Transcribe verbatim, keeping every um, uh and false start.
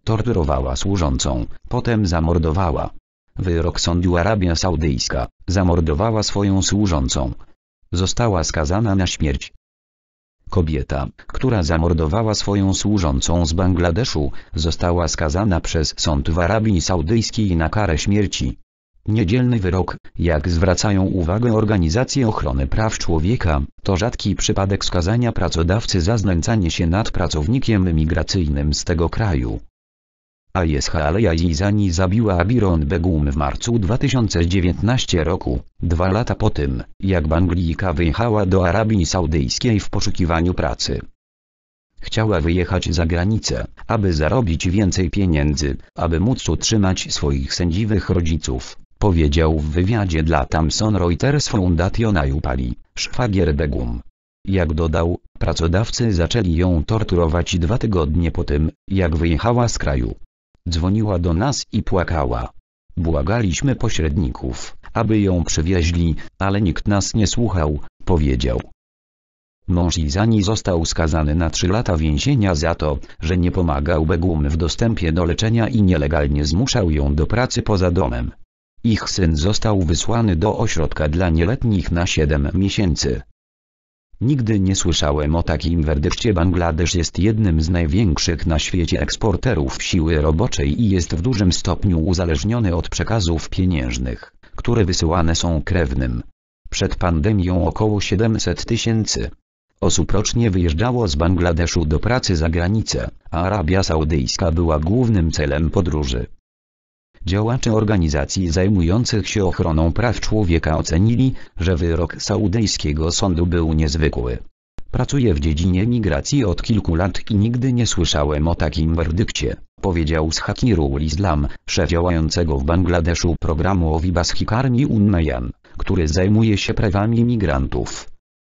torturowała służącą, potem zamordowała. Wyrok sądu: Arabia Saudyjska zamordowała swoją służącą. Została skazana na śmierć. Kobieta, która zamordowała swoją służącą z Bangladeszu, została skazana przez sąd w Arabii Saudyjskiej na karę śmierci. Niedzielny wyrok, jak zwracają uwagę organizacje ochrony praw człowieka, to rzadki przypadek skazania pracodawcy za znęcanie się nad pracownikiem migracyjnym z tego kraju. Ayesha Al-Yazani zabiła Abiron Begum w marcu dwa tysiące dziewiętnastego roku, dwa lata po tym, jak Banglijka wyjechała do Arabii Saudyjskiej w poszukiwaniu pracy. Chciała wyjechać za granicę, aby zarobić więcej pieniędzy, aby móc utrzymać swoich sędziwych rodziców, powiedział w wywiadzie dla Thomson Reuters Foundation Ayub Ali, szwagier Begum. Jak dodał, pracodawcy zaczęli ją torturować dwa tygodnie po tym, jak wyjechała z kraju. Dzwoniła do nas i płakała. Błagaliśmy pośredników, aby ją przywieźli, ale nikt nas nie słuchał, powiedział. Mąż Yazani został skazany na trzy lata więzienia za to, że nie pomagał Begum w dostępie do leczenia i nielegalnie zmuszał ją do pracy poza domem. Ich syn został wysłany do ośrodka dla nieletnich na siedem miesięcy. Nigdy nie słyszałem o takim werdykcie. Bangladesz jest jednym z największych na świecie eksporterów siły roboczej i jest w dużym stopniu uzależniony od przekazów pieniężnych, które wysyłane są krewnym. Przed pandemią około siedemset tysięcy osób rocznie wyjeżdżało z Bangladeszu do pracy za granicę, a Arabia Saudyjska była głównym celem podróży. Działacze organizacji zajmujących się ochroną praw człowieka ocenili, że wyrok saudyjskiego sądu był niezwykły. Pracuję w dziedzinie migracji od kilku lat i nigdy nie słyszałem o takim werdykcie, powiedział Zahirul Islam, szef działającego w Bangladeszu programu Ovibas Hikarni Unnayan, który zajmuje się prawami migrantów.